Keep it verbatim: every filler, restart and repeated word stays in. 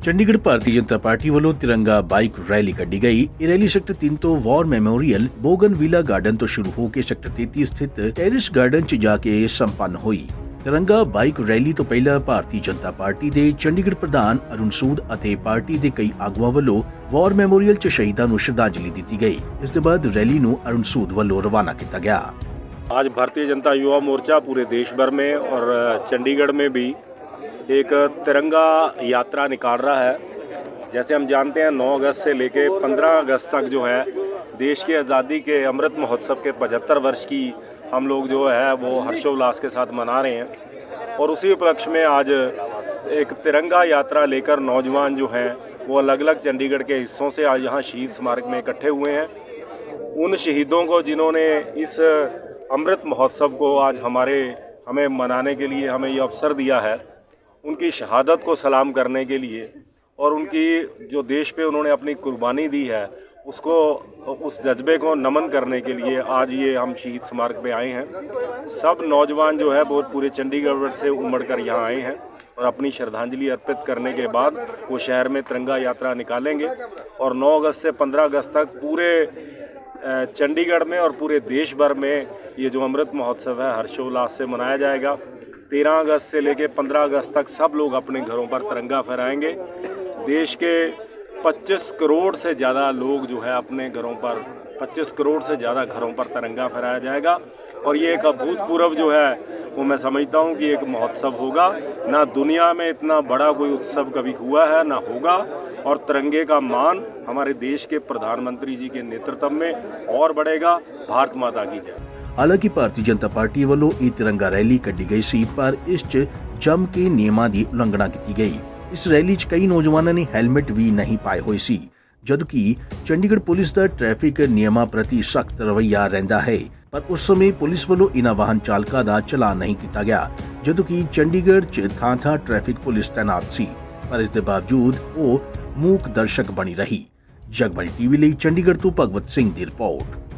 Chandigarh Bharatiya Janata party ਵੱਲੋਂ ਤਿਰੰਗਾ bike rally ਕੱਢੀ ਗਈ। ਇਹ ਰੈਲੀ ਸੈਕਟਰ ਤਿੰਨ ਤੋਂ ਵਾਰ ਮੈਮੋਰੀਅਲ ਬੋਗਨਵਿਲਾ ਗਾਰਡਨ ਤੋਂ ਸ਼ੁਰੂ ਹੋ ਕੇ ਸੈਕਟਰ ਤੇਤੀ ਸਥਿਤ ਟੈਰਿਸ ਗਾਰਡਨ 'ਚ ਜਾ ਕੇ ਸੰਪੰਨ ਹੋਈ। ਤਿਰੰਗਾ ਬਾਈਕ ਰੈਲੀ ਤੋਂ ਪਹਿਲਾਂ ਭਾਰਤੀ ਜਨਤਾ ਪਾਰਟੀ ਦੇ ਚੰਡੀਗੜ੍ਹ ਪ੍ਰਧਾਨ ਅਰੁਣ ਸੂਦ ਅਤੇ ਪਾਰਟੀ ਦੇ ਕਈ ਆਗੂਆਂ ਵੱਲੋਂ ਵਾਰ ਮੈਮੋਰੀਅਲ 'ਚ ਸ਼ਹੀਦਾਂ ਨੂੰ ਸ਼ਰਧਾਂਜਲੀ ਦਿੱਤੀ गई। ਇਸ ਤੋਂ ਬਾਅਦ रैली ਨੂੰ अरुण सूद ਵੱਲੋਂ रवाना किया गया। आज भारतीय जनता युवा मोर्चा पूरे देश भर में और चंडीगढ़ में भी एक तिरंगा यात्रा निकाल रहा है। जैसे हम जानते हैं नौ अगस्त से लेके पंद्रह अगस्त तक जो है देश की आज़ादी के अमृत महोत्सव के पचहत्तर वर्ष की हम लोग जो है वो हर्षोल्लास के साथ मना रहे हैं। और उसी उपलक्ष्य में आज एक तिरंगा यात्रा लेकर नौजवान जो हैं वो अलग अलग चंडीगढ़ के हिस्सों से आज यहाँ शहीद स्मारक में इकट्ठे हुए हैं। उन शहीदों को जिन्होंने इस अमृत महोत्सव को आज हमारे हमें मनाने के लिए हमें ये अवसर दिया है, उनकी शहादत को सलाम करने के लिए और उनकी जो देश पे उन्होंने अपनी कुर्बानी दी है उसको उस जज्बे को नमन करने के लिए आज ये हम शहीद स्मारक पे आए हैं। सब नौजवान जो है वो पूरे चंडीगढ़ से उमड़ कर यहाँ आए हैं और अपनी श्रद्धांजलि अर्पित करने के बाद वो शहर में तिरंगा यात्रा निकालेंगे और नौ अगस्त से पंद्रह अगस्त तक पूरे चंडीगढ़ में और पूरे देश भर में ये जो अमृत महोत्सव है हर्षोल्लास से मनाया जाएगा। तेरह अगस्त से लेकर पंद्रह अगस्त तक सब लोग अपने घरों पर तिरंगा फहराएंगे। देश के पच्चीस करोड़ से ज़्यादा लोग जो है अपने घरों पर पच्चीस करोड़ से ज़्यादा घरों पर तिरंगा फहराया जाएगा और ये एक अभूतपूर्व जो है वो मैं समझता हूँ कि एक महोत्सव होगा। ना दुनिया में इतना बड़ा कोई उत्सव कभी हुआ है ना होगा और तिरंगे का मान हमारे देश के प्रधानमंत्री जी के नेतृत्व में और बढ़ेगा। भारत माता की जय। हालांकि भारतीय जनता पार्टी ਵੱਲੋਂ ਇਹ ਤਿਰੰਗਾ ਰੈਲੀ ਕੱਢੀ ਗਈ ਸੀ ਪਰ ਇਸ 'ਚ ਜੰਮ ਕੇ ਨਿਯਮਾਂ ਦੀ ਉਲੰਘਣਾ ਕੀਤੀ ਗਈ। ਇਸ ਰੈਲੀ 'ਚ ਕਈ ਨੌਜਵਾਨਾਂ ਨੇ ਹੈਲਮਟ ਵੀ ਨਹੀਂ ਪਾਏ ਹੋਏ ਸੀ, ਜਦਕਿ ਚੰਡੀਗੜ੍ਹ ਪੁਲਿਸ ਦਾ ਟ੍ਰੈਫਿਕ ਨਿਯਮਾਂ ਪ੍ਰਤੀ ਸਖਤ ਰਵੱਈਆ ਰਹਿੰਦਾ ਹੈ। ਪਰ ਉਸ ਸਮੇਂ ਪੁਲਿਸ ਵੱਲੋਂ ਇਹਨਾਂ ਵਾਹਨ ਚਾਲਕਾਂ ਦਾ ਚਲਾਨ ਨਹੀਂ ਕੀਤਾ ਗਿਆ, ਜਦਕਿ ਚੰਡੀਗੜ੍ਹ 'ਚ ਥਾਂ-ਥਾਂ ਟ੍ਰੈਫਿਕ ਪੁਲਿਸ ਤੈਨਾਤ ਸੀ। ਪਰ ਇਸ ਦੇ ਬਾਵਜੂਦ ਉਹ ਮੂਕ ਦਰਸ਼ਕ ਬਣੀ ਰਹੀ। ਜਗਬਾਣੀ ਟੀਵੀ ਲਈ ਚੰਡੀਗੜ੍ਹ ਤੋਂ ਭਗਵਤ ਸਿੰਘ ਦੀ ਰਿਪੋਰਟ।